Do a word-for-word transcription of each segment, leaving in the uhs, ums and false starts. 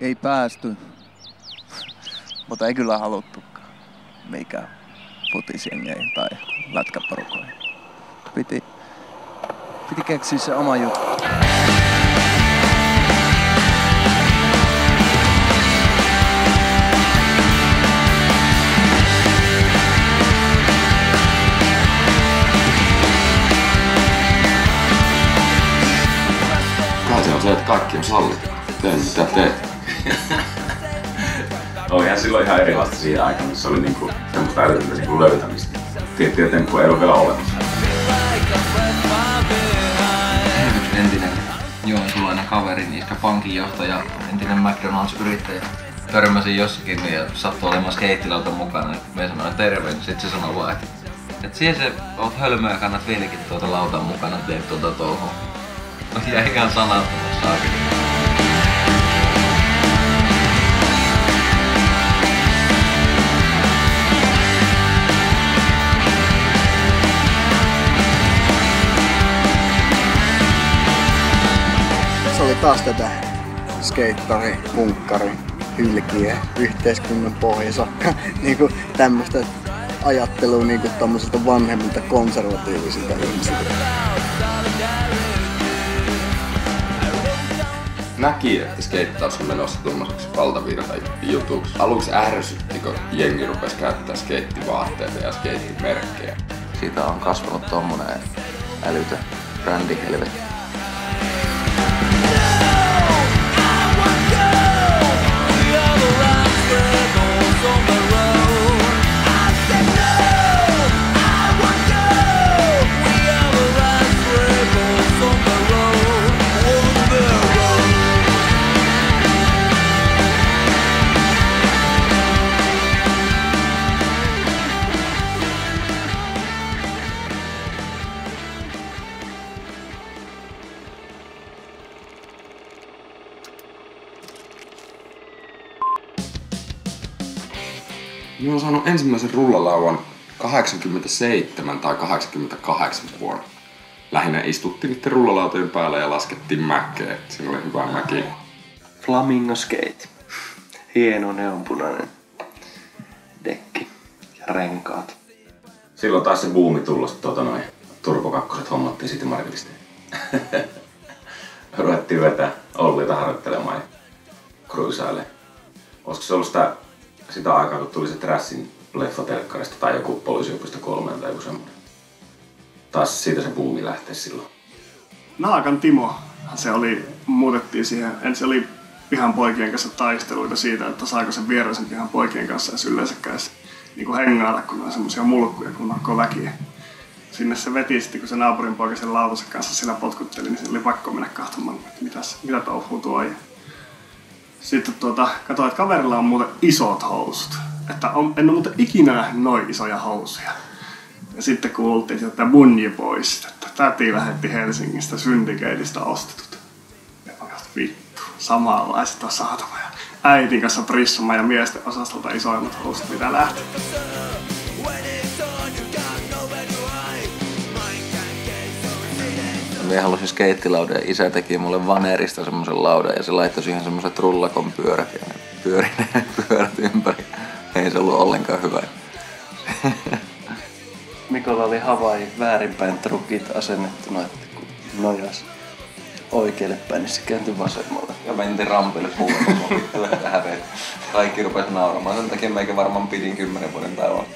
ei päästy, mutta ei kyllä haluttukaan mikä futisjengeihin tai lätkäporukoihin. Piti, piti keksiä se oma juttu. Se on se, että kaikki on sallittu. Tee mitä teet. Olihan silloin ihan erilaista siinä aikana, se oli niinku semmoista älytöntä niinku löytämistä. Tiettyjä temppuja ei ole vielä olemassa. Yksi entinen joensulainen kaveri, niistä pankinjohtaja, entinen McDonald's-yrittäjä. Törmäsin jossakin ja sattui olemaan skeittilauta mukana. Me sanoin terve, niin sit se sanoi vaan, että et siihen se oot hölmöä ja kannat vieläkin tuota lautan mukana, teet tuota touhua. Jäikään sanattomassa saakeli. Se oli taas tätä skeittari, punkkari, hylkiä, yhteiskunnan pohjasakka, niinku tämmöstä ajattelua niinku tommosilta vanhemmilta konservatiivisilta ihmisiltä. Näki, että skeittaus on menossa tuommoiseksi valtavirta jutuksi. Aluksi ärsytti, kun jengi rupesi käyttää skeittivaatteita ja skeittimerkkejä. Siitä on kasvanut tommonen älytön brändihelvetti. Minä olen saanut ensimmäisen rullalauan kahdeksankymmentäseitsemän tai kahdeksankymmentäkahdeksan vuonna. Lähinnä istuttiin niiden rullalautojen päällä ja laskettiin mäkeä. Siinä oli hyvä mäki. Flamingo Skate. Hieno neonpunainen dekki ja renkaat. Silloin taas se buumi tullut, tuota noin Turbo kakkoset hommattiin City Marketista. Ruvettiin vetää Ollita harjoittelemaan ja cruisailemaan. Olisiko se ollut sitä, sitä aikaa, kun tuli se Trashin leffa telkkarista tai joku Poliisiopisto kolmeen tai joku semmoinen? Taas siitä se buumi lähtee silloin. Naakan Timo, se oli, muutettiin siihen, ensin oli pihan poikien kanssa taisteluita siitä, että saako sen vieraisen pihan poikien kanssa edes yleensäkään niin kuin hengailla, kun on semmosia mulkkuja, kun nakko väkiä. Sinne se veti sitten, kun se naapurin poika sen lautansa kanssa sillä potkutteli, niin se oli pakko mennä kahtomaan, että mitäs, mitä touhuu tuo. Sitten tuota, katsoin, että kaverilla on muuten isot housut. Että on, en ole muuten ikinä nähnyt noin isoja housuja. Ja sitten kuultiin, että Bunji pois, että täti lähetti Helsingistä Syndicateista ostetut. Ja mä katsoin, vittu, samanlaiset on saatava. Ja äitin kanssa prissomaan ja miesten osastolta isoimmat housut, mitä lähti. Minä halusin skeittilaudan ja isä teki mulle vanerista semmosen laudan ja se laittoi siihen semmoset rullakon pyörät ja ne pyöri ne pyörät ympäri. Ei se ollut ollenkaan hyvä. Mikolla oli Havaii väärinpäin trukit asennettuna, että kun nojas oikealle päin, niin se kääntyi vasemmalle. Ja mentiin rampille puolella häveet. Kaikki rupesi nauramaan. Sen takia meikä varmaan pidin kymmenen vuoden tauon.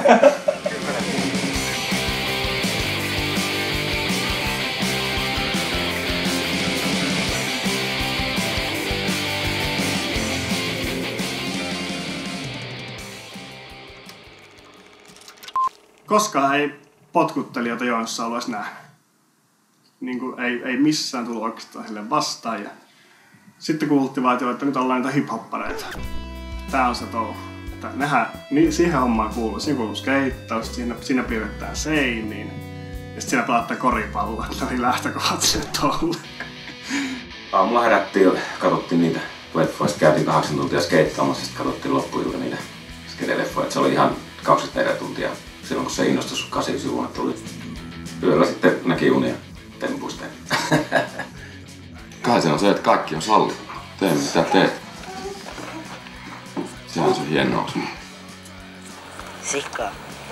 Koskaan ei potkuttelijoita Joensuussa olisi nähnyt. Niin kuin ei, ei missään tullut oikeastaan sille vastaan. Ja sitten kuultiin vaan, että nyt ollaan niitä hip-hoppareita. Tää on se touhu. Että nehän, niin siihen hommaan kuuluu. Siinä kuuluu skeittaus, siinä, siinä piirretään seiniin. Ja sitten siinä pelataan koripalloa. Ne oli lähtökohdat sille touhulle. Aamulla herättiin, katsottiin niitä leffoja. Sitten käytiin kahdeksan tuntia skeittaamassa, sitten katsottiin loppuilta niitä skeideleffoja. Se oli ihan kaksikymmentäneljä tuntia. Silloin kun se innostus kahdeksankymmentä vuonna tuli. Yöllä sitten näki unia tempuista. Kai se on se, että kaikki on sallittu. Tee mitä teet. Se on se hienoa. Sika.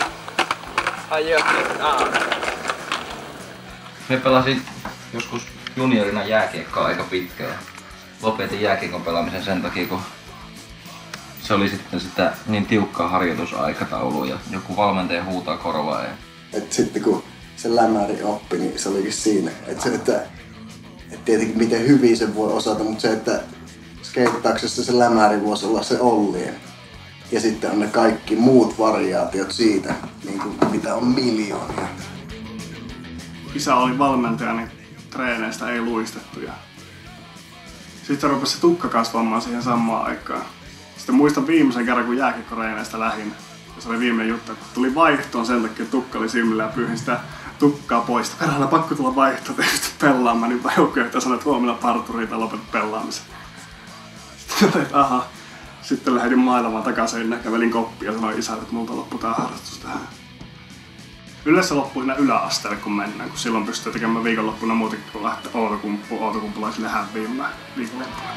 Me pelasin joskus juniorina jääkiekkoa aika pitkään. Lopetin jääkiekon pelaamisen sen takia, kun se oli sitten sitä niin tiukkaa harjoitusaikataulua ja joku valmentaja huutaa korvaa. Ja... Et sitten kun se lämäri oppi, niin se olikin siinä. Et se, että, et tietenkin miten hyvin se voi osata, mutta se, että skeittauksessa se lämäri voisi olla se ollien. Ja sitten on ne kaikki muut variaatiot siitä, niin kuin mitä on miljoonia. Isä oli valmentaja, niin treeneistä ei luistettu. Ja sitten rupesi se tukka kasvamaan siihen samaan aikaan. Sitten muistan viimeisen kerran, kun jääkiekkoreeneistä lähin. Se oli viimeinen juttu, kun tuli vaihtoon sen takia, että tukka oli silmillä ja pyyhin sitä tukkaa pois. Perhana pakko tulla vaihtoon, ei pysty pelaamaan. Niin joukkuejohtaja sanoi, että huomenna parturiin tai lopetat pelaamisen. Sitten olin, että aha. Sitten lähdin mailemaan takaisin ja kävelin koppia ja sanoin isälle, että multa loppui tää harrastus tähän. Yleensä loppui siinä yläasteelle kun mennään, kun silloin pystyy tekemään viikonloppuna muutenkin kuin lähteä Outokumppuun outokumpulaisille häviämään viikonloppuna.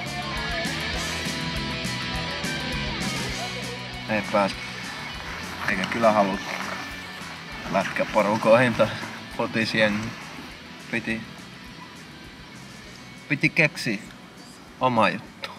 Ei päästä. Eikä kyllä halua lätkä porukoihin tai fotisjengiin. Piti, piti keksiä oma juttu.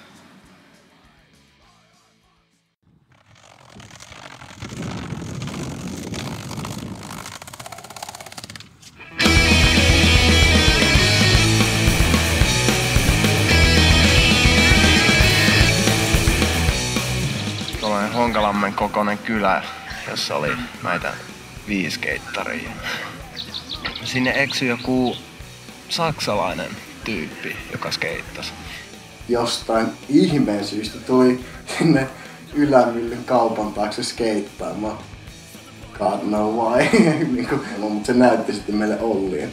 Tuollainen Honkalammen kokoinen kylä, jossa oli näitä viisi keittaria. Sinne eksyi joku saksalainen tyyppi, joka skeittasi. Jostain ihmeen syystä tuli sinne Ylämyllyn kaupan taakse skeittaamaan. God no why. Mutta se näytti sitten meille Ollien.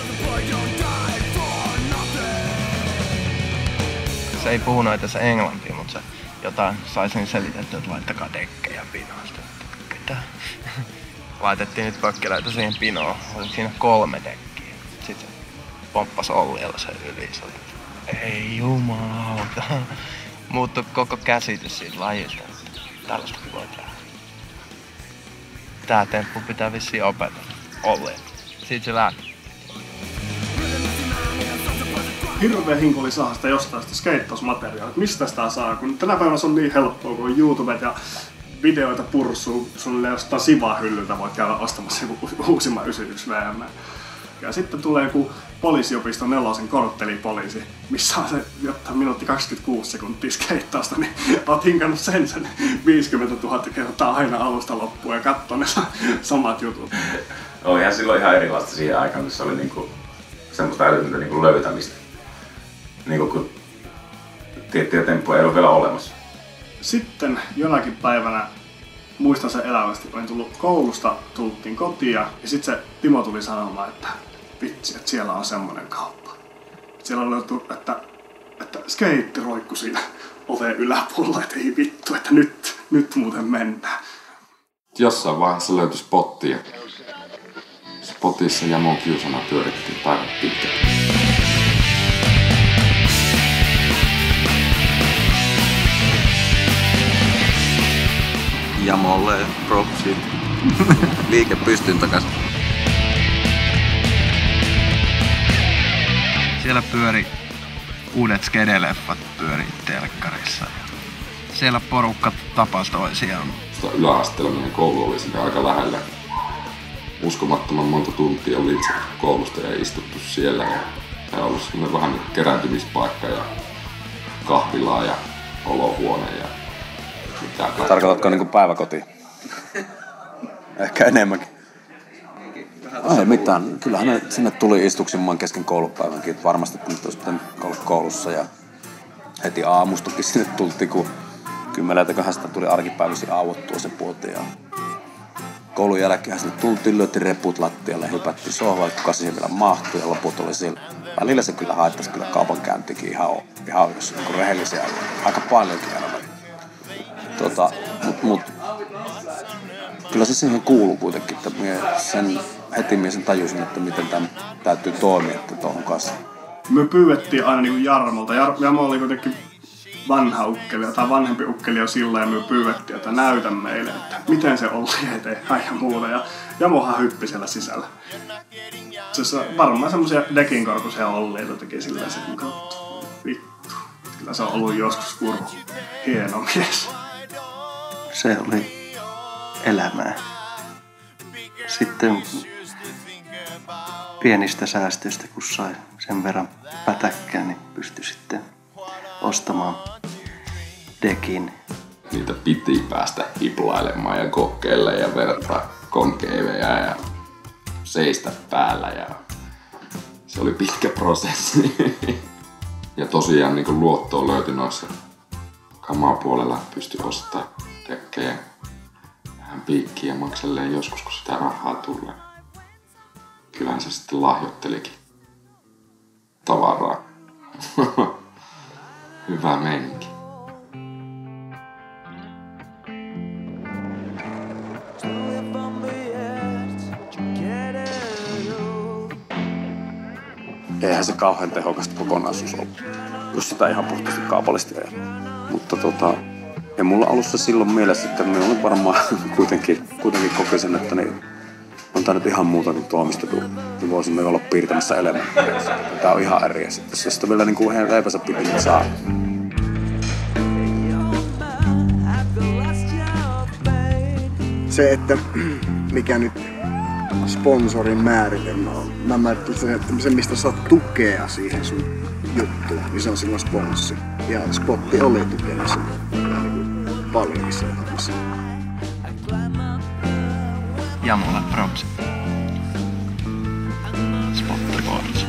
Se ei puhunut edes englantia, mutta se jotain saisin selitettyä, että laittakaa dekkejä pinoon. Pitää. Laitettiin nyt pökkelöitä siihen pinoon. Oli siinä kolme dekkiä. Sitten se pomppasi Olliella sen yli. Se oli, ei jumalauta. Muuttui koko käsitys siitä lajista. Tällaista voi tehdä. Tää temppu pitää vissiin opetella. Olliella. Siitä se lähti. Hirveä hinku oli saada sitä jostain sitä skeittausmateriaalia. Mistä sitä saa? Kun tänä päivänä se on niin helppoa, kun YouTubet ja videoita purssuu suunnilleen jostain Siva-hyllyltä voit käydä ostamassa joku uusimman yhdeksänkymmentäyksi V M. Ja sitten tulee joku poliisiopiston nelosen korttelipoliisi, missä on se jotta minuutti kaksikymmentäkuusi sekuntia skeittausta, niin oot hinkannut sen sen viisikymmentätuhatta kertaa aina alusta loppuun ja katsoo ne samat jutut. Olihan silloin ihan erilaista siihen aikaan, kun se oli niinku semmoista älytöntä niinku löytämistä. Niinku kun tiettyjä temppuja ei ole vielä olemassa. Sitten jonakin päivänä, muistan sen elävästi, olin tullut koulusta, tultiin kotiin ja sitten se Timo tuli sanomaan, että vitsi, että siellä on semmoinen kauppa. Siellä on löyty, että, että skeitti roikku siinä oven yläpuolella, että ei vittu, että nyt, nyt muuten mennään. Jossain vaiheessa löytyi spotti ja spotissa Jamon kiusana pyörittiin päivät pitkään. Jamolle propsit. Liike pystyn takas. Siellä pyöri uudet skedeleffat pyöri telkkarissa. Siellä porukka tapasi toisiaan. Sitä yläasteella meidän koulu oli siinä aika lähellä. Uskomattoman monta tuntia oli itse koulusta ja istuttu siellä. Ja tämä on ollut semmoinen vähän kerääntymispaikka ja kahvilaa ja olohuone ja mitä. Tarkoitatko niinku päiväkotiin? Ehkä enemmänkin. Ei mitään. Kyllähän ne sinne tuli istuksimaan kesken koulupäivänkin. Varmasti kun nyt olisi pitänyt olla koulussa. Ja heti aamustakin sinne tultiin, kun kymmeneltäköhän sitä tuli arkipäivisin aavottua se puote. Ja koulun jälkeen sinne tultiin, lyötiin reput lattialle, hypättiin sohvalle, kuka siihen vielä mahtui. Ja loput oli siellä. Välillä se kyllä haittaisi kyllä kaupankäyntikin ihan, ihan jos niin rehellisiä. Aika paljonkin aina. Tota, mut, mut, kyllä se siihen kuuluu kuitenkin, että mie sen, heti mie sen tajusin, että miten tämän täytyy toimia tuohon kanssa. Me pyydettiin aina niin kuin Jarmolta. Jar- Jarmo oli kuitenkin vanha ukkeli tai vanhempi ukkeli jo silloin ja me pyydettiin, että näytä meille, että miten se oli ja tehdään ja muuta. Ja Jamohan hyppi siellä sisällä. Se on varmaan semmosia dekin kokoisia olleita teki silleen, että vittu, kyllä se on ollut joskus kurku hieno mies. Se oli elämää. Sitten pienistä säästöistä, kun sai sen verran pätäkkää, niin pystyi sitten ostamaan dekin. Niitä piti päästä hiplailemaan ja kokeilla ja verrata konkeivejä ja seistä päällä ja se oli pitkä prosessi. Ja tosiaan niin luottoa löytyi noissa kamapuolella, pystyi ostamaan dekkejä vähän piikkiä makselleen joskus, kun sitä rahaa tulee. Kyllähän se sitten lahjoittelikin tavaraa. Hyvä meininki. Eihän se kauhean tehokasta kokonaisuus ollut, jos sitä ihan puhtaasti kaupallisesti ajaa. Mutta tota, ei mulla alussa silloin mielessä, että me olen varmaan kuitenkin, kuitenkin kokisin, että niin, on tää nyt ihan muuta kuin toimistotyö. Me voisimme olla piirtämässä elämää. Tää on ihan eri asia. Jos sitä vielä niinku ihan leipänsä piti, niin saa. Se, että mikä nyt sponsorin määritelmä on. Mä määrittelen, että se, mistä saat tukea siihen sun juttuun, niin se on silloin sponssi. Ja Spotti oli tukemassa niin paljon siellä. Jamolle propsi. Spotti Boards.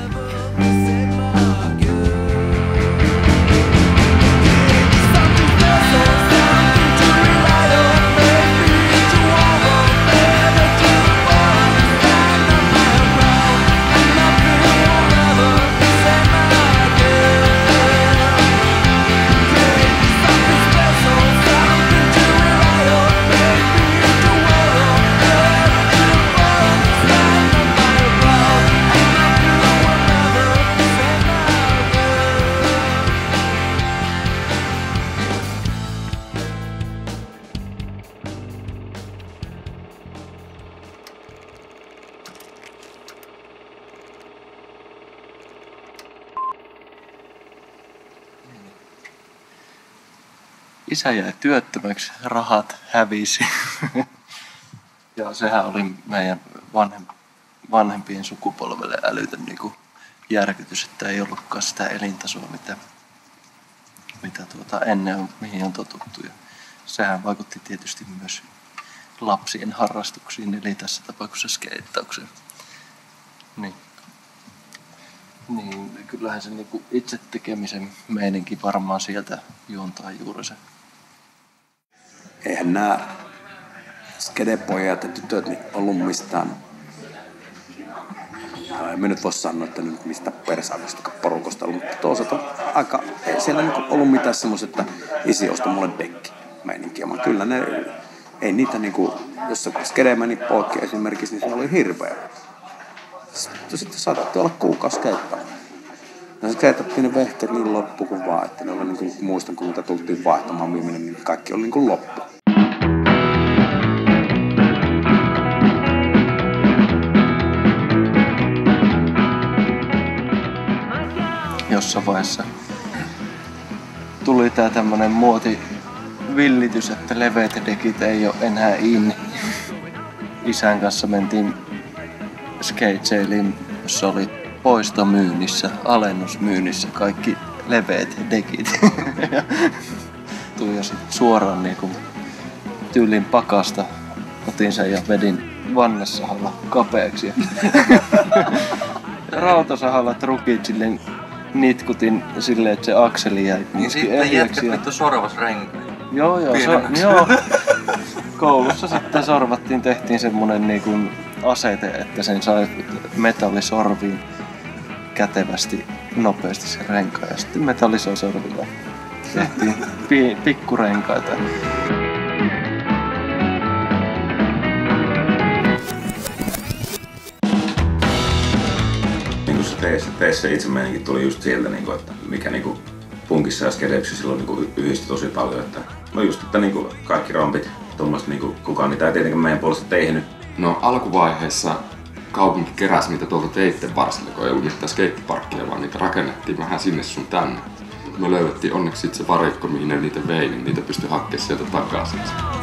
Isä jäi työttömäksi, rahat hävisi. Ja sehän oli meidän vanhem, vanhempien sukupolvelle älytön niin kuin järkytys, että ei ollutkaan sitä elintasoa, mitä, mitä tuota ennen on, mihin on totuttu. Ja sehän vaikutti tietysti myös lapsien harrastuksiin, eli tässä tapauksessa skeittaukseen. Niin. Niin, kyllähän se niinku itse tekemisen meininki varmaan sieltä juontaa juuri se. Eihän nämä skedepojat ja tytöt niin ollut mistään, no, en mä nyt voi sanoa, että nyt mistä persaavista porukosta ollut, mutta toisaalta aika, ei siellä niin ollut mitään semmoista, että isi osta mulle dekki meininkiä, mutta kyllä ne, ei niitä niinku, jos se skede meni poikki esimerkiksi, niin se oli hirveä. Sitten saatettiin olla kuukausi keittaa. Ja se keitettiin ne vehkeet niin loppu kuin vaan, että ne oli niin kuin, muistan kun niitä tultiin vaihtamaan viimeinen, niin kaikki oli niin kuin loppu. Jossain vaiheessa tuli tää tämmönen muotivillitys, että leveät dekit ei oo enää inni. Isän kanssa mentiin skatesailiin, jossa oli poistomyynnissä, alennusmyynnissä kaikki leveät dekit. Tuli jo sit suoraan niinku tyylin pakasta, otin sen ja vedin vannesahalla kapeaksi. Rautasahalla trukit silleen nitkutin silleen, että se akseli jäi niin sitten jätkät vittu sorvas renkaan. Joo joo, so, joo. Koulussa sitten sorvattiin, tehtiin semmonen niinku asete, että sen sai metallisorviin kätevästi nopeasti sen renkaan ja sitten metallisorvilla tehtiin pi- pikkurenkaita. Niin kuin se teissä, teissä itse meininkin tuli just sieltä, että mikä niinku punkissa ja skedepsissä silloin niinku yhdistyi tosi paljon. Että, no just, että niinku kaikki rompit, tuommoista niinku kukaan niitä ei tietenkään meidän puolesta tehnyt. No alkuvaiheessa kaupunki keräsi niitä tuolta teitten varsille, kun ei ollut mitään skeittiparkkia, vaan niitä rakennettiin vähän sinne sun tänne. Me löydettiin onneksi sit se varikko, mihin ne niitä vei, niin niitä pystyi hakemaan sieltä takaisin.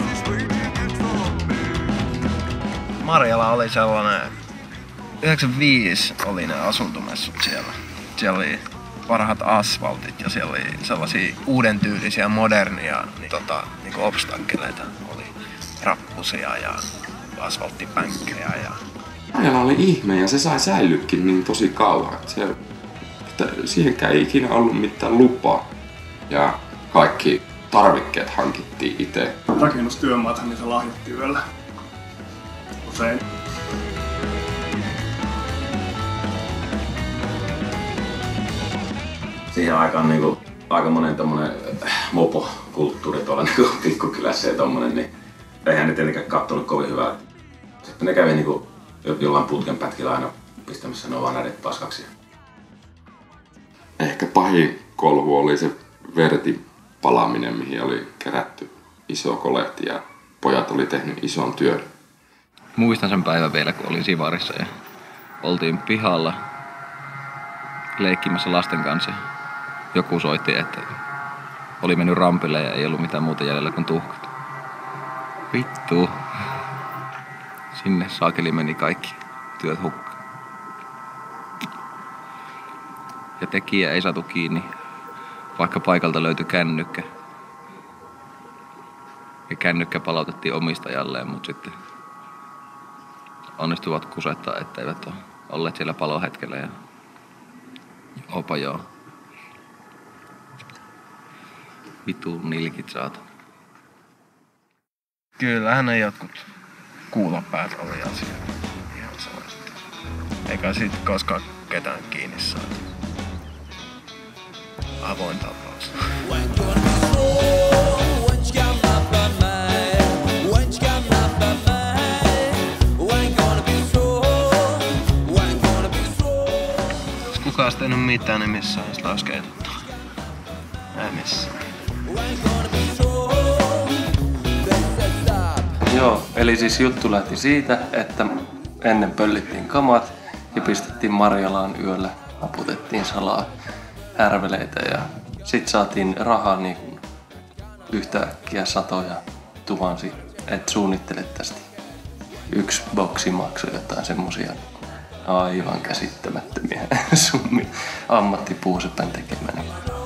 Marjala oli sellainen, yhdeksänkymmentäviisi oli ne asuntomessut siellä. Siellä oli parhaat asfaltit ja siellä oli sellaisia uuden tyylisiä, modernia niin, tota, niin obstakkeleita. Oli rappusia ja asfalttipänkkejä. Ja... Marjala oli ihme ja se sai säilykin niin tosi kauan. Se, että siihenkään ei ikinä ollut mitään lupaa. Ja kaikki tarvikkeet hankittiin itse. Rakennustyömaathan niitä lahjattiin yöllä. Usein. Siihen aikaan niinku aika monen tommonen mopokulttuuri tuolla niinku pikkukylässä ja tommonen, niin eihän ne tietenkään kattonut kovin hyvää. Sitten ne kävi niinku jollain putken pätkillä aina pistämässä ne vaan nädet paskaksi. Ehkä pahin kolhu oli se vertin palaminen, mihin oli kerätty iso kolehti ja pojat oli tehnyt ison työn. Muistan sen päivän vielä, kun olin Sivarissa ja oltiin pihalla leikkimässä lasten kanssa. Joku soitti, että oli mennyt rampille ja ei ollut mitään muuta jäljellä kuin tuhkat. Vittu. Sinne saakeli meni kaikki työt hukkaan. Ja tekijä ei saatu kiinni, vaikka paikalta löytyi kännykkä. Ja kännykkä palautettiin omistajalleen, mutta sitten onnistuvat kusettaa, etteivät ole olleet siellä palohetkellä. Ja opa joo. Vitu nilkit saatu. Kyllähän ne jotkut kuulopäät oli asioita. Ihan sellaiset. Eikä siitä koskaan ketään kiinni saatu. Avoin tapaus. Jos kukaan olisi tehnyt mitään, niin missään ei sitä olisi keitetty. Ei missään. Joo, eli siis juttu lähti siitä, että ennen pöllittiin kamat ja pistettiin Marjalaan yöllä, naputettiin salaa härveleitä ja sit saatiin rahaa niin kuin yhtäkkiä satoja tuhansia, et suunnittele tästä. Yksi boksi maksoi jotain semmosia aivan käsittämättömiä summia ammattipuusepän tekemänä.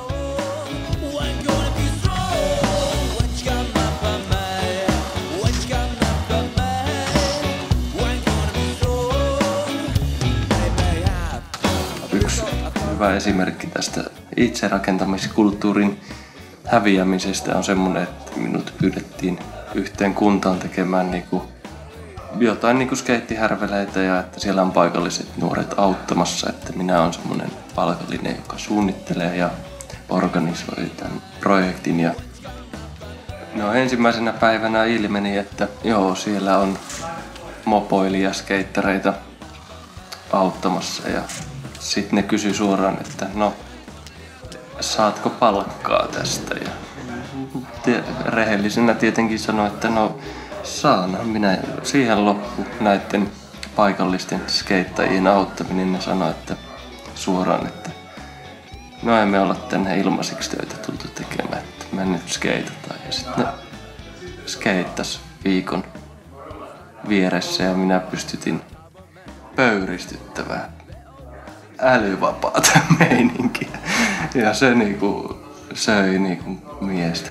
Hyvä esimerkki tästä itserakentamiskulttuurin häviämisestä on semmoinen, että minut pyydettiin yhteen kuntaan tekemään niinku jotain niinku skeittihärveleitä ja että siellä on paikalliset nuoret auttamassa, että minä olen semmoinen palkallinen, joka suunnittelee ja organisoi tämän projektin. Ja no ensimmäisenä päivänä ilmeni, että joo, siellä on mopoilija skeittareita auttamassa ja sitten ne kysyi suoraan, että no, saatko palkkaa tästä? Ja te, rehellisenä tietenkin sanoi, että no, saan. Minä siihen loppu näiden paikallisten skeittajien auttaminen. Ne sanoi, että suoraan, että no emme olla tänne ilmaisiksi töitä tultu tekemään, että me nyt skeitataan. Ja sitten ne skeittas viikon vieressä ja minä pystytin pöyristyttävää älyvapaata meininkiä. Ja se niinku söi niinku miestä.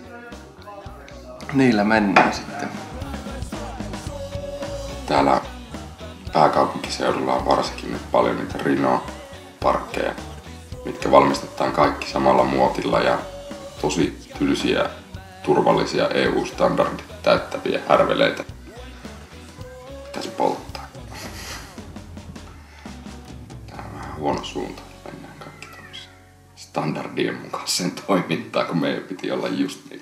Niillä mennään sitten. Täällä pääkaupunkiseudulla on varsinkin nyt paljon niitä Renault-parkkeja, mitkä valmistetaan kaikki samalla muotilla ja tosi tylsiä, turvallisia E U-standardit täyttäviä härveleitä. Pitäisi polttaa. Tää on vähän huono suunta. Mennään kaikki toiseen standardien mukaiseen toimintaan, kun meidän piti olla just niinku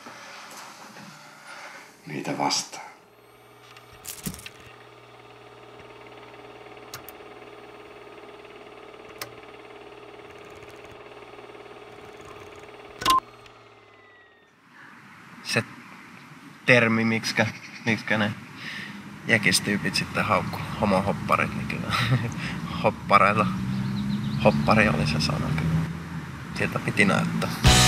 niitä vastaan. termi, miksikä, miksikä ne jäkistyypit sitten haukku homohopparit, niin kyllä hoppareilla, hoppari oli se sana kyllä. Sieltä piti näyttää.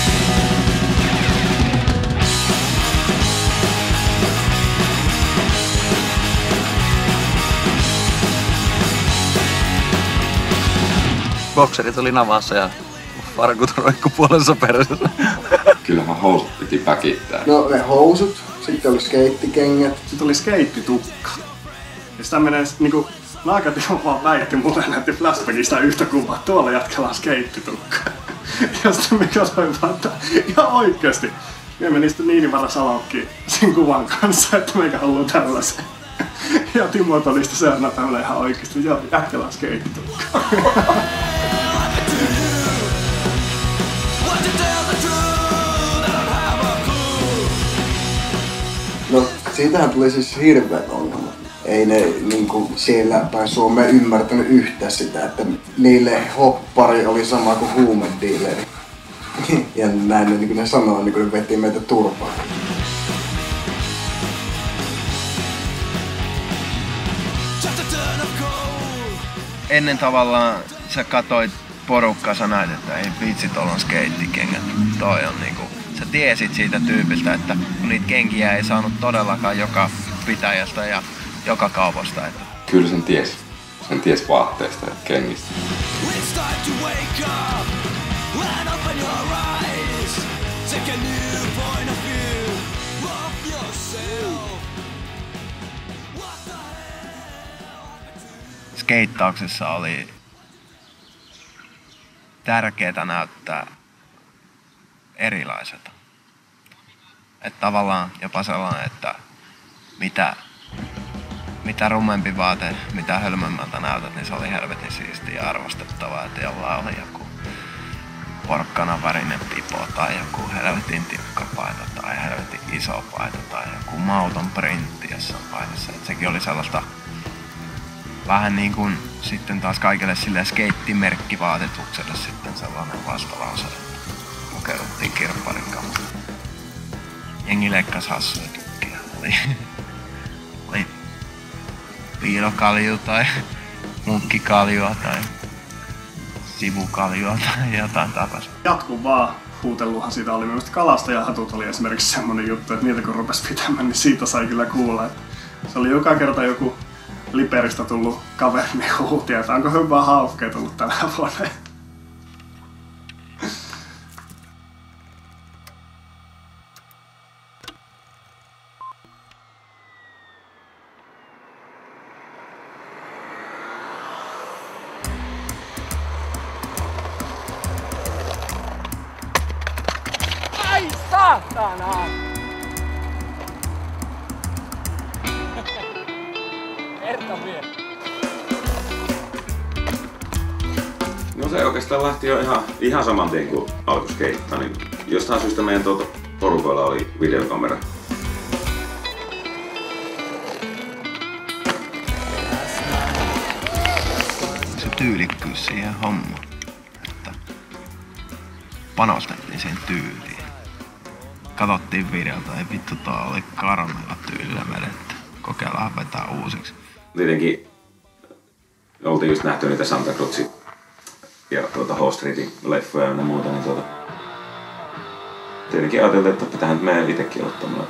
Bokserit oli navassa ja farkut roikku puolensa perässä. Kyllähän housut piti päkittää. No ne housut, sitten oli skeittikengät. Sitten oli skeittitukka. Ja sitä menee niinku, Naakatimo vaan väitti mulle näytti flashbackista yhtä kuvaa. Tuolla jatkella on skeittitukka. Ja sitten me katsoin vaan, että ihan oikeesti. Me meni sitten Niinivara Salokkiin sen kuvan kanssa, että meikä haluaa tällaisen. Ja Timo todisti seuraavana päivänä ihan oikeesti, joo, jätkellä on skeittitukka. No siitähän tuli siis hirveät ongelmat. Ei ne niinku siellä päin Suomea ymmärtänyt yhtään sitä, että niille hoppari oli sama kuin huumedealeri. Ja näin ne, niin ne sanoo, niin ne veti meitä turpaan. Ennen tavallaan sä katoit porukkaa, sä näit, että ei vitsi, tuolla on skeittikengät. Toi on niinku, sä tiesit siitä tyypiltä, että kun niitä kenkiä ei saanut todellakaan joka pitäjästä ja joka kaupasta. Että... Kyllä sen ties. Sen ties vaatteista ja kengistä. Skeittauksessa oli tärkeää näyttää erilaiselta. Että tavallaan jopa sellainen, että mitä, mitä rumempi vaate, mitä hölmömmältä näytät, niin se oli helvetin siistiä ja arvostettavaa, että jollain oli joku porkkanan värinen pipo tai joku helvetin tiukka paita tai helvetin iso paita tai joku mauton printti jossain paidassa. Että sekin oli sellaista vähän niin kuin sitten taas kaikille silleen skeittimerkkivaatetukselle sitten sellainen vastalause. Kokeiluttiin kirpparin kanssa. Jengi leikkasi hassuja tukkia. Oli, oli piilokalju tai munkkikaljua tai sivukaljua tai jotain tapas. Jatkuvaa huuteluhan siitä oli. Mielestäni kalastajahatut oli esimerkiksi semmonen juttu, että niitä kun rupesi pitämään, niin siitä sai kyllä kuulla. Että se oli joka kerta joku Liperistä tullut kaveri, niin huutia, että onko hyvää haukkeja tullut tänä vuonna. Ai saatana! No se oikeastaan lähti jo ihan, ihan saman tien kuin alkoi skeittaa, niin jostain syystä meidän tuolta porukoilla oli videokamera. Se tyylikkyys siihen hommaan, että panostettiin siihen tyyliin. Katsottiin videolta, ei vittu, tää oli karmeilla tyylillä vedetty. Kokeillaan vetää uusiksi. Tietenkin oltiin just nähty niitä Santa Cruzin ja tuota Host Streetin leffoja ja muuta, niin tuota... Tietenkin ajateltiin, että pitäähän meidän itekin olla tommoinen.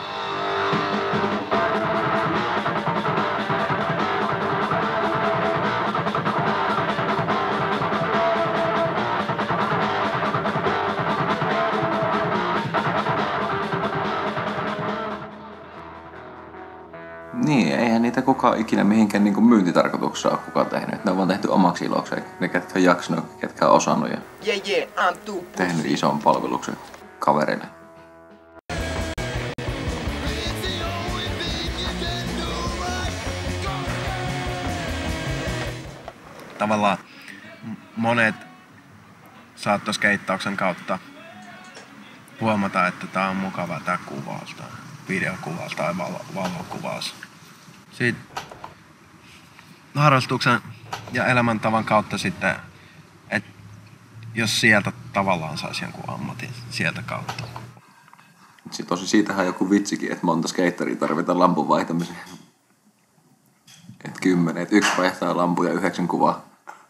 Niin, eihän niitä kukaan ikinä mihinkään niin myyntitarkoituksessa ole kukaan tehnyt. Ne on vaan tehty omaksi ilokseen. Ne, ketkä on jaksanut, ketkä on osannut ja yeah, yeah, I'm too tehnyt ison palveluksen kaverille. Tavallaan monet saattoi skeittauksen kautta huomata, että tää on mukava tää kuvaus, tää videokuvaus tai valo, valokuvaus. Sitten harrastuksen ja elämäntavan kautta sitten, että jos sieltä tavallaan saisi jonkun ammatin sieltä kautta. Sitten tosi siitähän on joku vitsikin, että monta skeitteria tarvitaan lampun vaihtamiseen. Että kymmenen, että yksi vaihtaa lampuja yhdeksän kuvaa.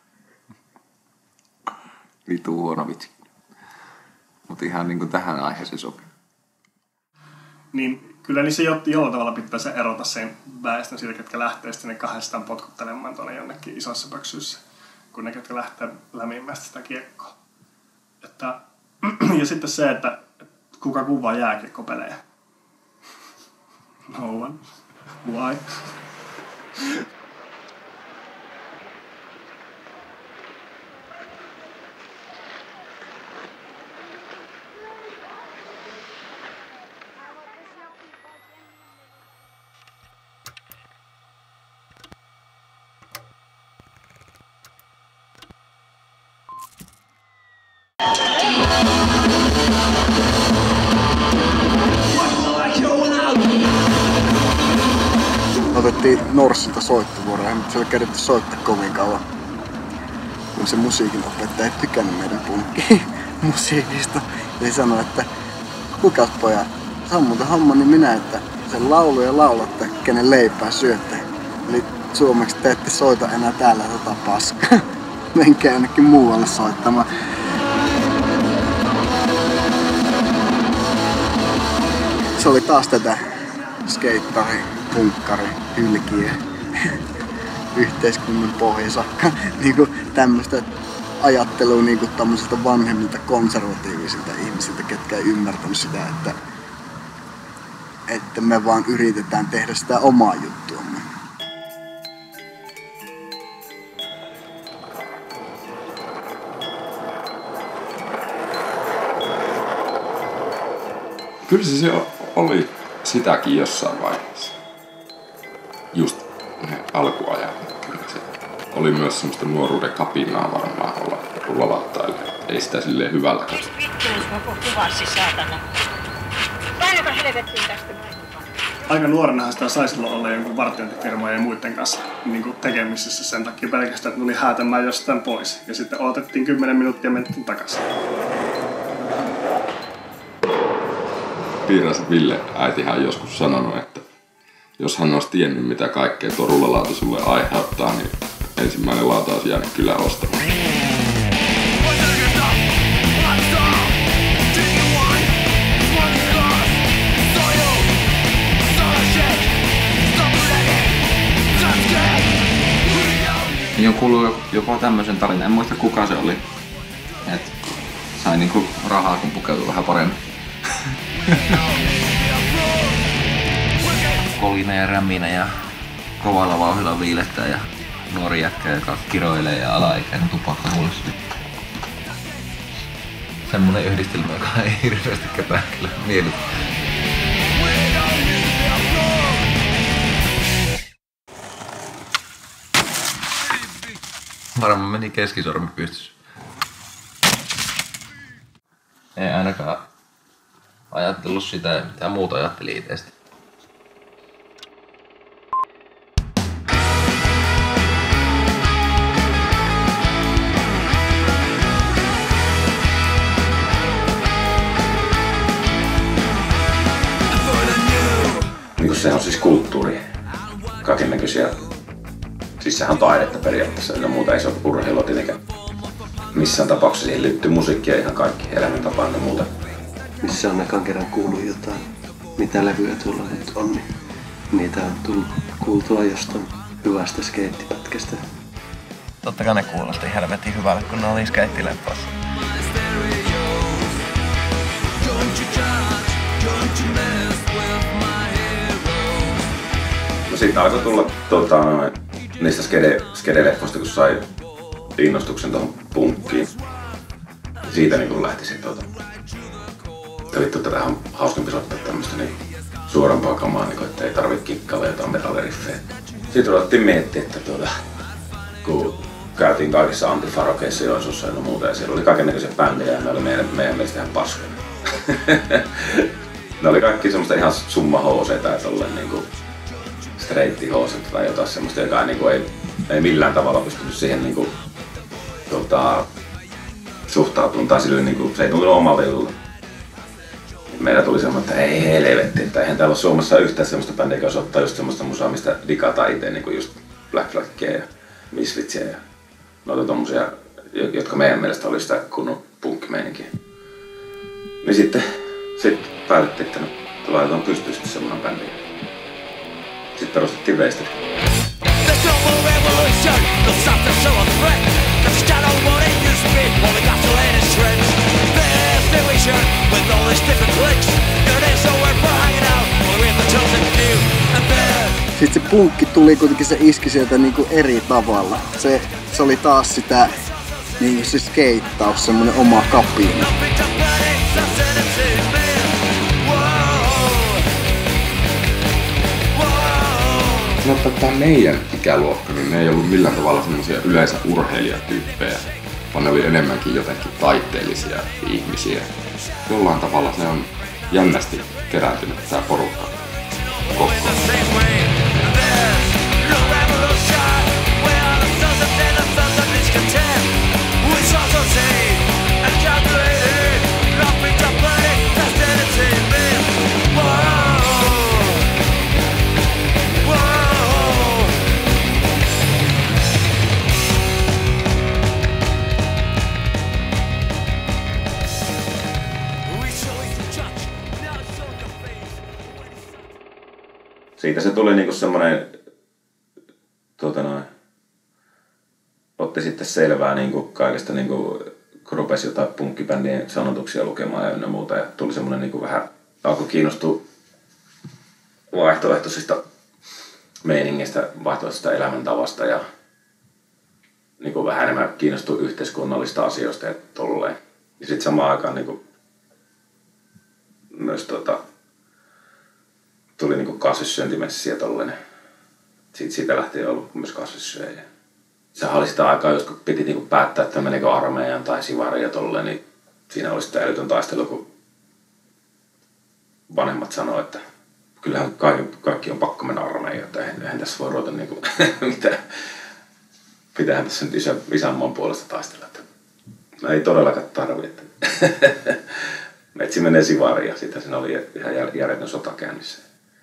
Vitu huono vitsi. Mutta ihan niinku tähän aiheeseen sopii. Niin kyllä niin se jollain tavalla pitää se erota sen väestön siitä, ketkä lähtee sitten ne kahdestaan potkuttelemaan tuonne jonnekin isossa pöksyissä, kun ne, ketkä lähtee lämimmästä sitä kiekkoa. Että, ja sitten se, että kuka kuvaa jääkiekkopelejä. No one. Why? Otettiin Norssilta soittovuoroja, mutta se oli käydetty soittaa kovin kauan. Kun se musiikin opettaja ei tykännyt meidän punkkiin musiikista. Ja se sanoi, että kukas pojat, se on muuten homma, niin minä, että sen laulu ja laulatte, kenen leipää syötte. Eli suomeksi te ette soita enää täällä tota paskaa. Menkää jonnekin muualle soittamaan. Se oli taas tätä skeittari, punkkari, hylkiä, yhteiskunnan pohjasakka. Niinku tämmöstä ajattelua niinku tämmöisiltä vanhemmilta konservatiivisilta ihmisiltä, ketkä ei ymmärtänyt sitä, että, että me vaan yritetään tehdä sitä omaa juttuamme. Kyllä se, se oli sitäkin jossain vaiheessa. Just ne alkuajat. Kyllä se oli myös semmoista nuoruuden kapinaa varmaan olla rullalattaille. Ei sitä silleen hyvällä katso. Vittuus, koko kuvasi saatana. Paljonko helvettiin tästä? Aika nuorenahan sitä sai silloin olla jonkun vartiointifirmojen ja muiden kanssa niin tekemisissä sen takia pelkästään, että tuli häätämään jostain pois. Ja sitten odotettiin kymmenen minuuttia ja mentiin takaisin. Piiraisen Ville äitihän on joskus sanonut, että jos hän olisi tiennyt mitä kaikkea tuo rullalauta sulle aiheuttaa, niin ensimmäinen lauta olisi jäänyt kyllä ostamaan. Niin on kuullut jopa tämmöisen tarinan, en muista kuka se oli. Et sai niinku rahaa kun pukeutui vähän paremmin. Kolina ja räminä ja kovalla vauhdilla viilettää ja nuori jätkä, joka kiroilee ja alaikäinen tupakka huulessa. Semmonen yhdistelmä, joka ei hirveästi ketään kyllä miellytä. Varmaan meni keskisormi pystyssä. Ei ainakaan ajatellut sitä, mitä muuta ajatteli itsestä. Niin se on siis kulttuuri. Kaikennäköisiä. Siis sehän on taidetta periaatteessa. Ja muuta ei se ole urheilua tietenkään. Missään tapauksessa siihen liittyy musiikkia ihan kaikki elämäntapaan ja muuta. Missä on ekan kerran kuullut jotain, mitä levyjä tuolla nyt on, niin niitä on tullut kuultua jostain hyvästä skeittipätkästä. Totta kai ne kuulosti helvetin hyvälle, kun ne oli skeittileffassa. No siitä alkoi tulla tuota, niistä skede, skedeleffoista, kun sai innostuksen tuohon punkkiin. Siitä niin kun lähti se tuota. Ja vittu, tätä on hauskempi soittaa tämmöstä niin suorampaa kamaa, niin että ei tarvitse kikkailla jotain metalliriffejä. Sitten ruvettiin miettiä, että tuota, kun käytiin kaikissa antifarokeissa Joensuussa ja no muuta, ja siellä oli kaikennäköisiä bändejä ja ne oli meidän, meidän mielestä ihan paskoja. Ne oli kaikki semmoista ihan summa hooseita ja tolleen niinku streitti hooset tai jotain semmoista, joka niinku ei, ei millään tavalla pystynyt siihen niinku tuota, suhtautumaan tai silleen niinku, se ei tuntunut omalta jutulle. meillä tuli semmoinen, että ei helvetti, että eihän täällä ole Suomessa yhtään semmoista bändiä, joka osoittaa just semmoista musaa, mistä digataan itse, niin kuin just Black Flagia ja Misfitsia ja noita tommosia, jotka meidän mielestä oli sitä kunnon punkkimeininkiä. Niin sitten sit päätettiin, että no, laitetaan pystyyn sitten semmoinen bändi. Sitten perustettiin Wasted. Sitten se punkki tuli kuitenkin, se iski sieltä niinku eri tavalla. Se, se oli taas sitä niinku se skeittaus, semmonen oma kapina. Sanotaan, että tämä meidän ikäluokka, niin ne ei ollut millään tavalla semmoisia yleensä urheilijatyyppejä, vaan ne oli enemmänkin jotenkin taiteellisia ihmisiä. Jollain tavalla se on jännästi kerääntynyt tää porukka koko. Siitä se tuli niinku semmonen, tuota noin, otti sitten selvää niinku kaikesta niinku, kun rupesi jotain punkkibändien sanotuksia lukemaan ja ynnä muuta ja tuli semmonen niinku vähän, alkoi kiinnostua vaihtoehtoisista meiningistä, vaihtoehtoisista elämäntavasta ja niinku vähän enemmän kiinnostui yhteiskunnallista asioista ja tolleen. Ja sit samaan aikaan niinku myös tota, tuli niinku kasvissyöntimessiä tollanen. Siitä, siitä lähtien ollut myös kasvissyöjä. Sehän oli sitä aikaa, jos piti niinku päättää, että menikö armeijaan tai sivariin ja tolleen, niin siinä oli sitä älytön taistelu, kun vanhemmat sanoi, että kyllähän kaikki, kaikki on pakko mennä armeijaan, että eihän, eihän tässä voi ruveta niinku mitään. Pitäähän tässä nyt isä, isänmaan puolesta taistella, että no ei todellakaan tarvitse. Metsi menee sivariin ja siitä siinä oli ihan järjetön sota käynnissä.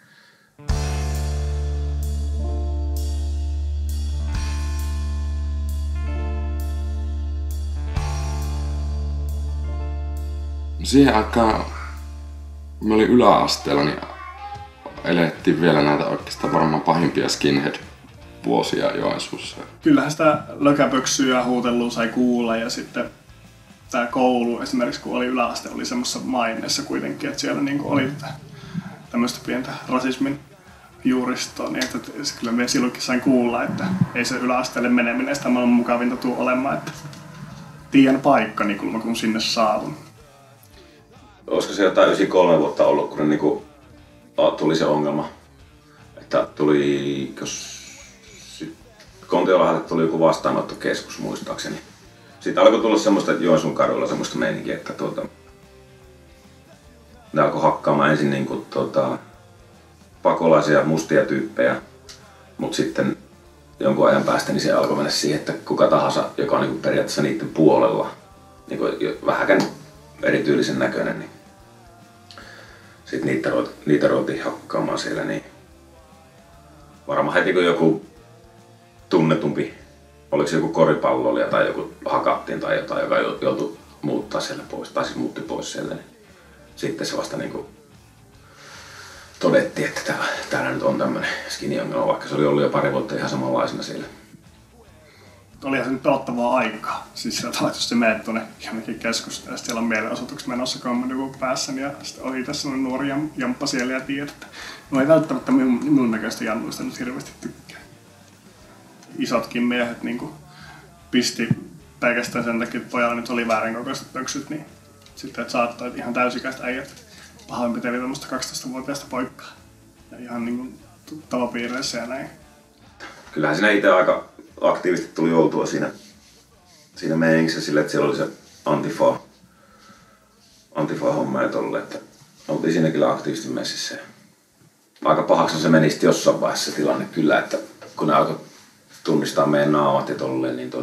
Siihen aikaan me olin yläasteella, niin elettiin vielä näitä oikeastaan varmaan pahimpia skinhead-vuosia Joensuussa. Kyllähän sitä lökäpöksyä ja huutelua sai kuulla ja sitten tämä koulu esimerkiksi kun oli yläaste oli semmoisessa maineessa kuitenkin, että siellä niinku oli tämmöistä pientä rasismin juuristoa, niin että kyllä me silloinkin sain kuulla, että ei se yläasteelle meneminen sitä maailman mukavinta tule olemaan, että tiedän paikkani kun, kun sinne saavun. Olisiko se jotain yhdeksänkymmentäkolme vuotta ollut, kun niinku, tuli se ongelma, että tuli, jos Kontiolahdalle tuli joku vastaanottokeskus muistaakseni. Siitä alkoi tulla semmoista Joensuun kaduilla semmoista meininkiä, että tuota, ne alkoi hakkaamaan ensin niinku, tuota, pakolaisia mustia tyyppejä, mutta sitten jonkun ajan päästä niin se alkoi mennä siihen, että kuka tahansa, joka on niinku periaatteessa niiden puolella, niinku vähäkään erityylisen näköinen, niin sitten niitä, niitä ruvettiin hakkaamaan siellä. Niin varmaan heti kun joku tunnetumpi, oliko se joku koripalloilija tai joku hakattiin tai jotain, joka joutui muuttaa siellä pois, tai siis muutti pois sieltä, niin sitten se vasta niinku todettiin, että täällä, täällä nyt on tämmönen skinny-ongelma, vaikka se oli ollut jo pari vuotta ihan samanlaisena siellä. Olihan se nyt pelottavaa aikaa. Siis sieltä tavalla, jos se menet tuonne jonnekin keskustaan ja siellä on mielenosoitukset menossa Comedy päässä ja sitten oli tässä sellainen nuori jamppa siellä ja tiedät, että no ei välttämättä minun, minun näköistä jannuista nyt hirveästi tykkää. Isotkin miehet niin kuin pisti pelkästään sen takia, että pojalla nyt oli väärin kokoiset pöksyt, niin sitten että saattoi ihan täysikäistä äijät pahoinpiteli tämmöistä kaksitoistavuotiaista poikkaa. Ja ihan niin kuin tuttava piireissä ja näin. Kyllähän siinä itse aika aktiivisesti tuli oltua siinä, siinä meiningissä sille, että siellä oli se Antifa, Antifa-homma ja tolle, että oltiin siinä kyllä aktiivisesti messissä. Aika pahaksi se meni jossain vaiheessa se tilanne kyllä, että kun ne alkoi tunnistaa meidän naamat ja tolleen, niin tuota,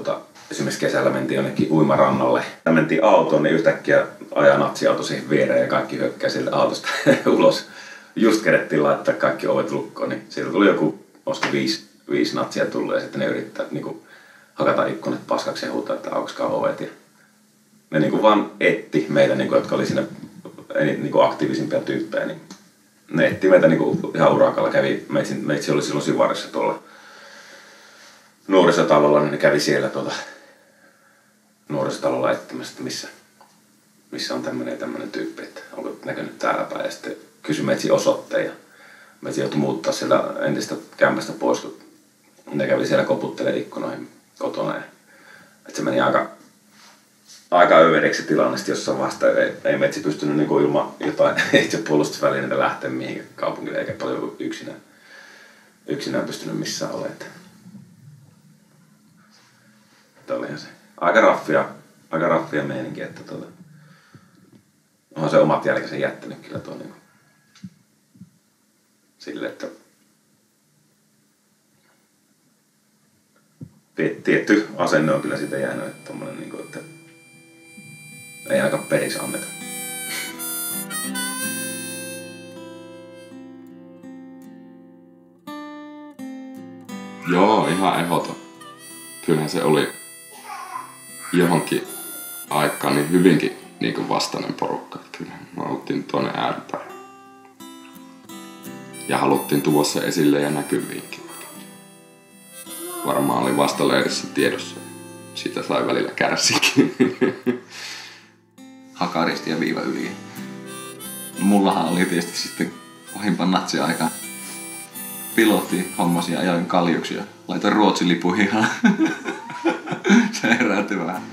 esimerkiksi kesällä mentiin jonnekin uimarannalle. Ja mentiin autoon, niin yhtäkkiä ajaa natsiauto siihen viereen ja kaikki hyökkää sieltä autosta ulos. Just kerettiin laittaa kaikki ovet lukkoon, niin sieltä tuli joku, olisiko viisi, viisi natsia tullut ja sitten ne yrittää niin kuin, hakata ikkunat paskaksi ja huutaa, että aukskaa ovet. Ja ne niin kuin, vaan etti meitä, niin kuin, jotka oli siinä niin kuin, aktiivisimpia tyyppejä. Niin ne etti meitä niin kuin, ihan urakalla. Kävi, meitsi, meitsi oli silloin Sivarissa tuolla nuorisotalolla, niin ne kävi siellä tuota, nuorisotalolla etsimässä, että missä, missä on tämmöinen ja tämmöinen tyyppi, että onko näkynyt täällä päin. Ja sitten kysyi meitsi osoitteen ja meitsi joutui muuttaa sieltä entistä kämpästä pois, kun ne kävi siellä koputtelemaan ikkunoihin kotona. Ja, että se meni aika, aika överiksi tilanne jossain vasta. Ei, ei meitsi pystynyt niin kuin ilman jotain itsepuolustusvälineitä lähteä mihin kaupungille, eikä paljon yksinään, yksinään pystynyt missään olemaan. Että olihan se aika raffia, aika raffia meininki, että tuota, onhan se omat jälkensä jättänyt kyllä tuon niin sille, että tietty asenne on kyllä siitä jäänyt, että tommonen niin kuin, että ei ainakaan periksi anneta. Joo, ihan ehdoton. Kyllähän se oli johonkin aikaan niin hyvinkin niin kuin vastainen porukka. Kyllä me oltiin tuonne ääripäähän. Ja haluttiin tuoda se esille ja näkyviinkin. Varmaan oli vastaleirissä tiedossa. Siitä sai välillä kärsikin. Hakaristi ja viiva yli. Mullahan oli tietysti sitten pahimpan natsi-aika. Pilotti hommasin ja ajoin kaljuksi ja laitoin Ruotsin lipun ihan. Se herätti vähän.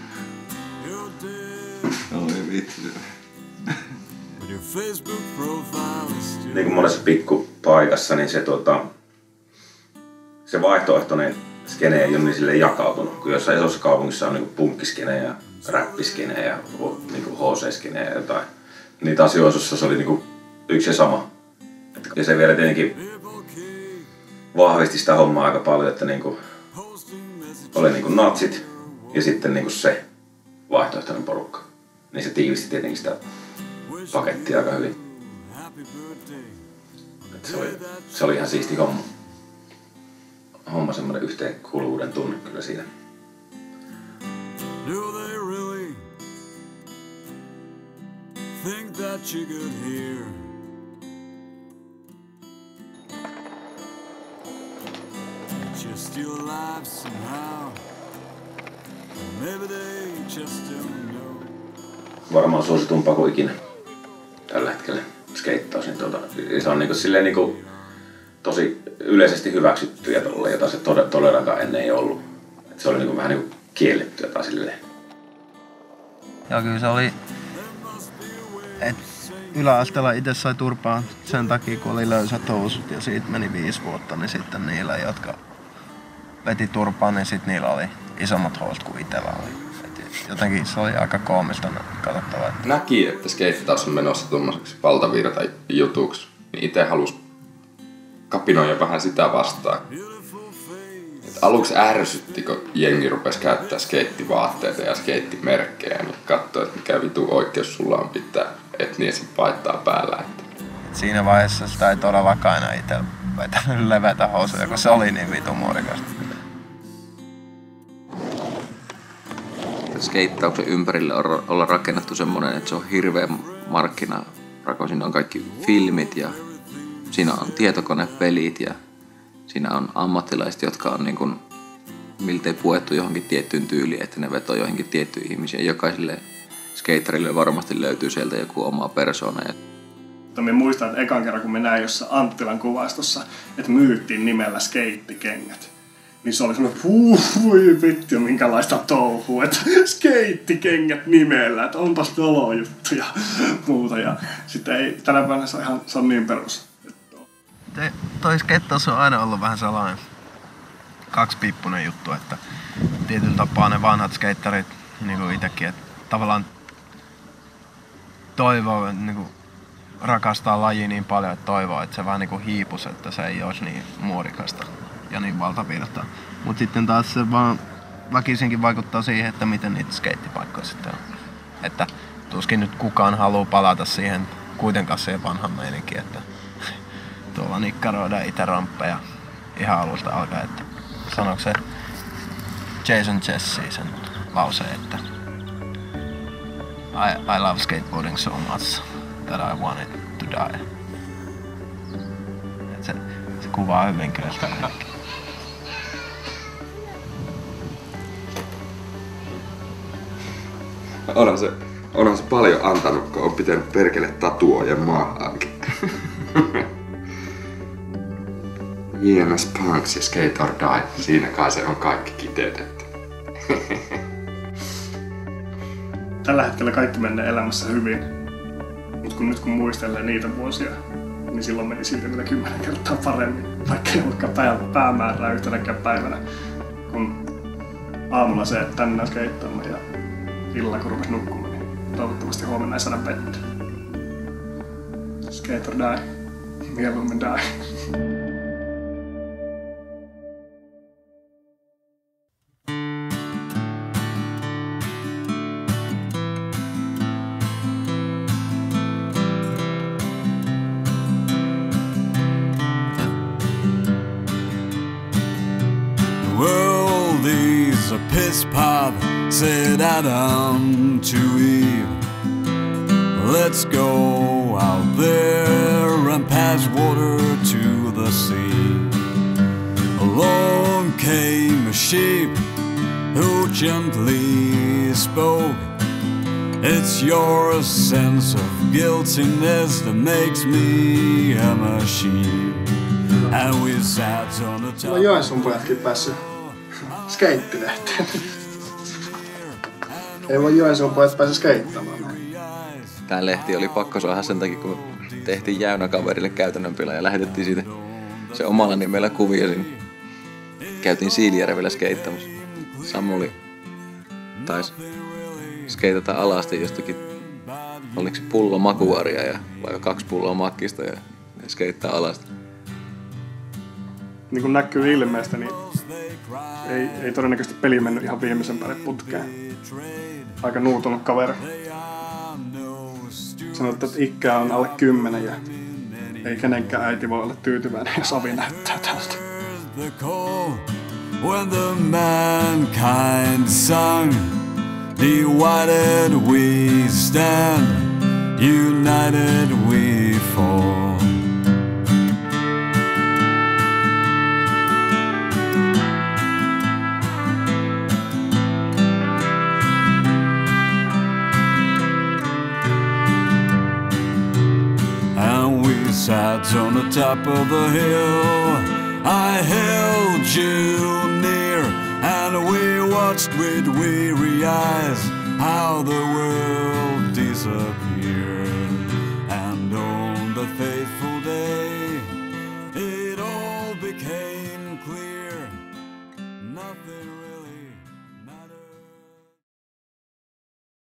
Oi vitsi. Niin kuin monessa pikkupaikassa, niin se, tuota, se vaihtoehtoinen skene ei ole niin silleen jakautunut. Kun jossain isossa kaupungissa on niin punkkiskene ja räppiskene ja niin H C-skene ja jotain. Niin taas Joensuussa se oli niin kuin yksi ja sama. Ja se vielä tietenkin vahvisti sitä hommaa aika paljon, että niin kuin oli niin kuin natsit ja sitten niin kuin se vaihtoehtoinen porukka. Niin se tiivisti tietenkin sitä pakettia aika hyvin. Se oli, se oli ihan siisti homma. Homma, semmoinen yhteenkuuluvuuden tunne kyllä siinä. Varmaan suositumpaa kuin ikinä tällä hetkellä skeittaus. Niin tuota, se on niinku silleen niinku tosi yleisesti hyväksyttyä tolle, jota se todellakaan ennen ei ollut. Et se oli niinku vähän niinku kiellettyä tai silleen. Joo, kyllä se oli, että yläasteella itse sai turpaa sen takia, kun oli löysät housut ja siitä meni viisi vuotta, niin sitten niillä, jotka veti turpaa, niin sitten niillä oli isommat housut kuin itsellä oli. Et jotenkin se oli aika koomista katsottavaa. Näki, että skeittaus on menossa tuommoiseksi valtavirta jutuksi, niin itse halusi kapinoida vähän sitä vastaan. Et aluksi ärsytti, kun jengi rupesi käyttää skeittivaatteita ja skeittimerkkejä, niin katsoi, että mikä vitu oikeus sulla on pitää etniäsi paittaa päällä. Että. Siinä vaiheessa sitä ei todellakaan enää itse vetänyt levätä housuja, kun se oli niin vitu muodikasta. Skeittauksen ympärille on olla rakennettu semmoinen, että se on hirveä markkinarako. Siinä on kaikki filmit ja siinä on tietokonepelit ja siinä on ammattilaiset, jotka on niin kuin miltei puettu johonkin tiettyyn tyyliin, että ne vetoo johonkin tiettyihin ihmisiä. Jokaiselle skaterille varmasti löytyy sieltä joku oma persoona. Mä muistan, että ekan kerran kun me näin jossain Anttilan kuvastossa, että myyttiin nimellä skeittikengät. Niin se oli semmoinen, huu, voi vittu, minkälaista touhua, että skeittikengät nimellä, että onpas tolo juttu ja muuta. Ja sitten ei, tänä päivänä se on, ihan, se on niin perus. Te, toi skeittaus on aina ollut vähän sellainen kaksipiippunen juttu, että tietyllä tapaa ne vanhat skeittarit, niin kuin itsekin, että tavallaan toivoo, niin kuin rakastaa lajia niin paljon, että toivoo, että se vähän niin kuin hiipus, että se ei olisi niin muodikasta ja niin valtavirtaa. Mut sitten taas se vaan väkisinkin vaikuttaa siihen, että miten niitä skeittipaikkoja sitten on. Että tuskin nyt kukaan haluaa palata siihen kuitenkaan siihen vanhan meininkiin, että tuolla nikkaroidaan itse ramppeja ihan alusta alkaen, että sanoiko se Jason Jesse sen lauseen, että I, I love skateboarding so much that I want it to die. Et se, se kuvaa hyvin kyllä sitä kaikkea. Onhan se, onhan se paljon antanut, kun on pitänyt perkele tatuojan maahankin. J M S Punks ja Skate or Die. Siinä kai se on kaikki kiteytetty. Tällä hetkellä kaikki menee elämässä hyvin. Mut kun nyt kun muistelee niitä vuosia, niin silloin meni silti vielä kymmenen kertaa paremmin. Vaikka ei ollutkaan pää, päämäärää yhtenäkään päivänä. Kun aamulla se, että tänne skeittaamaan ja illalla kun rupesi nukkumaan, niin toivottavasti huomenna ei saada pettyä. Skate or die. Mieluummin die. Piss pop, said Adam to Eve. Let's go out there and pass water to the sea. Along came a sheep who gently spoke. It's your sense of guiltiness that makes me a machine. And we sat on the top. No Joensuun pojatkin päässyt skeittilehteen. Ei voi Joensuun pojat pääse skeittamaan. Tää lehti oli pakko saada sen takia, kun tehtiin Jäynä-kaverille käytännön pila ja lähetettiin siitä se omalla nimellä kuvia. Käytiin Siilijärvellä skeittamassa. Samuli taisi skeitata alasti jostakin, oliko se pullo makuaria ja vai kaksi pulloa makkista ja skeittaa alasti. Niin kuin näkyy ilmeestä, niin ei, ei todennäköisesti peli mennyt ihan viimeisen päälle putkeen. Aika nuutunut kaveri. Sanoit, että ikää on alle kymmenen ja ei kenenkään äiti voi olla tyytyväinen, jos Avi näyttää tältä. When the mankind sung, divided we stand, united we fall. Sat on the top of the hill, I held you near, and we watched with weary eyes how the world disappeared, and on the face